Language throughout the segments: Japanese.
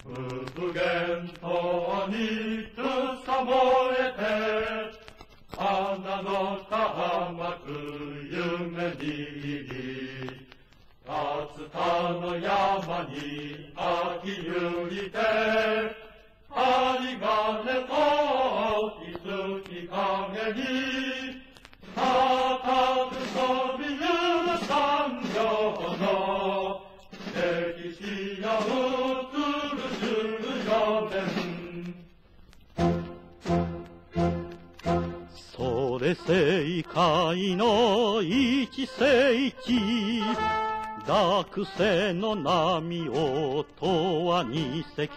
無限島につさもえて、花のたまく夢に入り、竜田の山に秋ゆりて、針金と気づき影に、たたずそびゆる産業の歴史が映る14年。それ世界の一世紀、濁世の波を問わ二隻、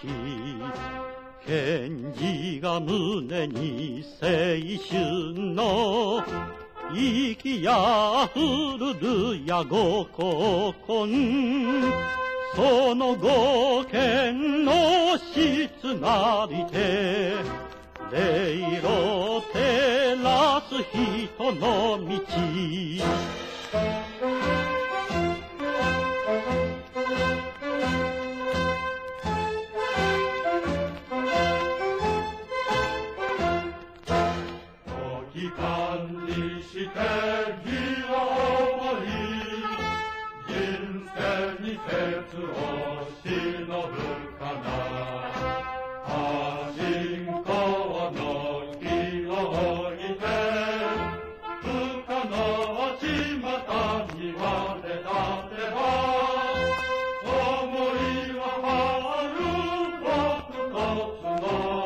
賢治が胸に青春の息やふるるやごここん、その五剣の質なりて、霊路照らす人の道。管理して義を思い、人生に節を忍ぶかな。信仰の火を置いて、不可能巷に割れたてば、思いは春僕と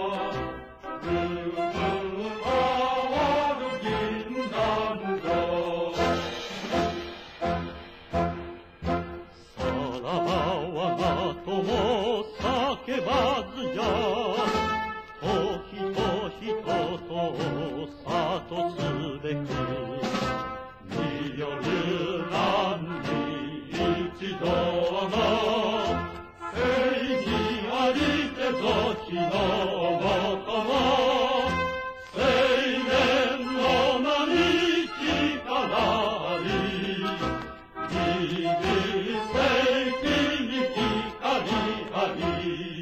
叫ばずじゃ、と人と里すべく、見よる乱に一同の正義ありてぞ日のもとも、青年の名に力あり、二十世紀に光あり。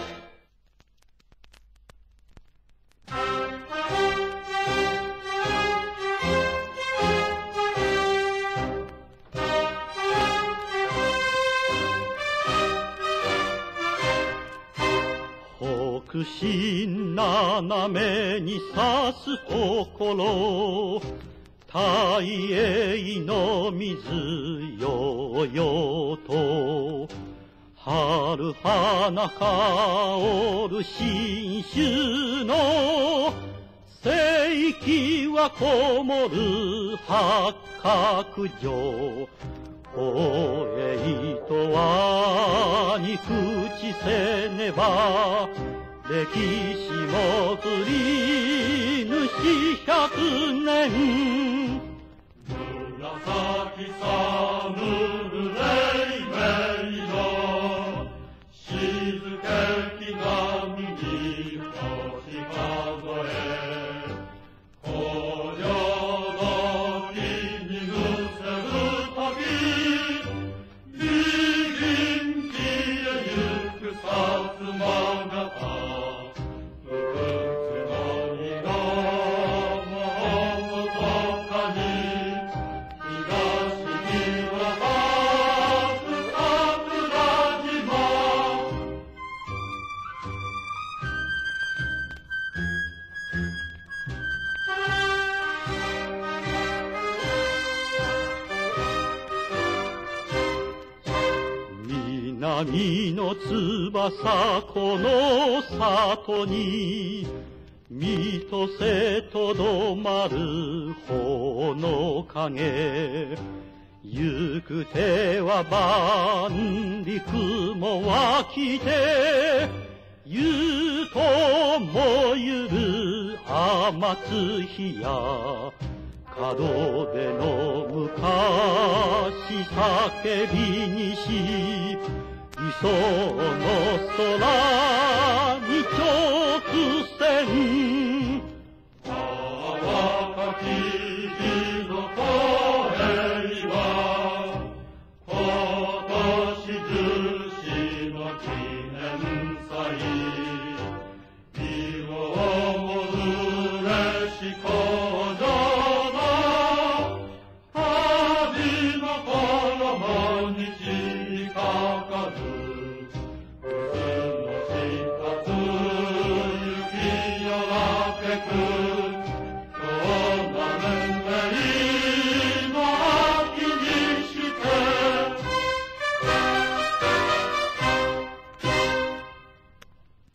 北進斜めに差すところ、大栄の水よよと、春花香る新酒の世紀はこもる八角城。光栄とはに口せねば、歴史も振りぬし100年。紫さむるれいめいの静けき波に星数え、工場の木にぐせるとき、右銀地へ行くさつまがた、不屈の二のもとかに、東には桜島。南の翼この里に、見とせとどまる方の影。行く手は万陸も湧きて、言うともゆる天津日や、門出の昔叫びにし、磯の空に直線。若き日の声は、今年14の記念祭。 い